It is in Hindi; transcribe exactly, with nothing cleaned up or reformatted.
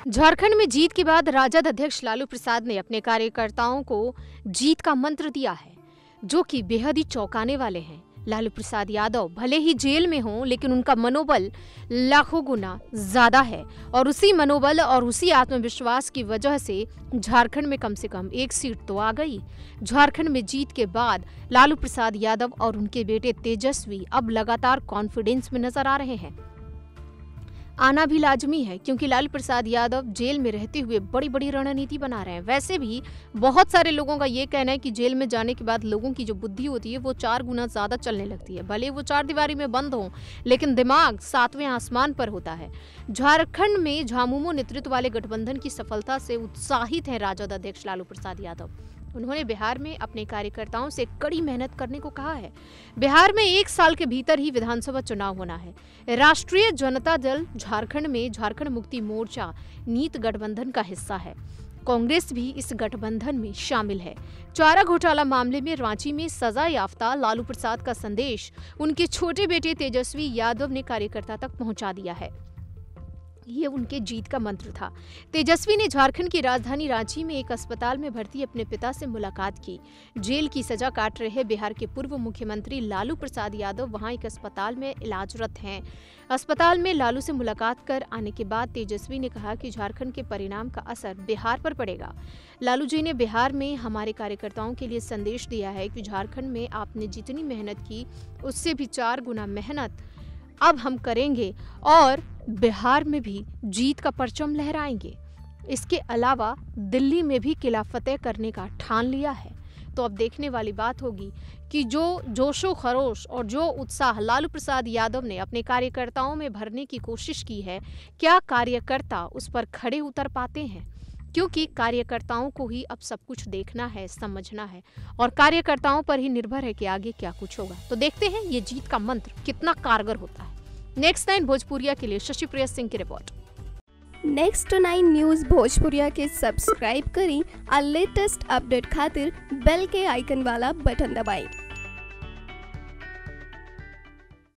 झारखंड में जीत के बाद राजद अध्यक्ष लालू प्रसाद ने अपने कार्यकर्ताओं को जीत का मंत्र दिया है, जो कि बेहद ही चौंकाने वाले हैं। लालू प्रसाद यादव भले ही जेल में हों, लेकिन उनका मनोबल लाखों गुना ज्यादा है और उसी मनोबल और उसी आत्मविश्वास की वजह से झारखंड में कम से कम एक सीट तो आ गई। झारखंड में जीत के बाद लालू प्रसाद यादव और उनके बेटे तेजस्वी अब लगातार कॉन्फिडेंस में नजर आ रहे हैं। आना भी लाजमी है, क्योंकि लालू प्रसाद यादव जेल में रहते हुए बड़ी बड़ी रणनीति बना रहे हैं। वैसे भी बहुत सारे लोगों का ये कहना है कि जेल में जाने के बाद लोगों की जो बुद्धि होती है वो चार गुना ज्यादा चलने लगती है। भले वो चार दीवारी में बंद हो, लेकिन दिमाग सातवें आसमान पर होता है। झारखंड में झामुमो नेतृत्व वाले गठबंधन की सफलता से उत्साहित है राजद अध्यक्ष लालू प्रसाद यादव। उन्होंने बिहार में अपने कार्यकर्ताओं से कड़ी मेहनत करने को कहा है। बिहार में एक साल के भीतर ही विधानसभा चुनाव होना है। राष्ट्रीय जनता दल झारखंड में झारखंड मुक्ति मोर्चा नीत गठबंधन का हिस्सा है। कांग्रेस भी इस गठबंधन में शामिल है। चारा घोटाला मामले में रांची में सजा याफ्ता लालू प्रसाद का संदेश उनके छोटे बेटे तेजस्वी यादव ने कार्यकर्ता तक पहुंचा दिया है। ये उनके जीत का मंत्र था। तेजस्वी ने झारखंड की राजधानी रांची में एक अस्पताल में भर्ती अपने पिता से मुलाकात की। जेल की सजा काट रहे बिहार के पूर्व मुख्यमंत्री लालू प्रसाद यादव वहां एक अस्पताल में इलाजरत हैं। अस्पताल में लालू से मुलाकात कर आने के बाद तेजस्वी ने कहा कि झारखंड के परिणाम का असर बिहार पर पड़ेगा। लालू जी ने बिहार में हमारे कार्यकर्ताओं के लिए संदेश दिया है कि झारखंड में आपने जितनी मेहनत की उससे भी चार गुना मेहनत अब हम करेंगे और बिहार में भी जीत का परचम लहराएंगे। इसके अलावा दिल्ली में भी किला फतेह करने का ठान लिया है। तो अब देखने वाली बात होगी कि जो जोशो खरोश और जो उत्साह लालू प्रसाद यादव ने अपने कार्यकर्ताओं में भरने की कोशिश की है, क्या कार्यकर्ता उस पर खड़े उतर पाते हैं? क्योंकि कार्यकर्ताओं को ही अब सब कुछ देखना है, समझना है और कार्यकर्ताओं पर ही निर्भर है कि आगे क्या कुछ होगा। तो देखते हैं ये जीत का मंत्र कितना कारगर होता है। नेक्स्ट नाइन भोजपुरिया के लिए शशि प्रिया सिंह की report. Next nine news Bhojpuriya के सब्सक्राइब करी और लेटेस्ट अपडेट खातिर बेल के आइकन वाला बटन दबाएं।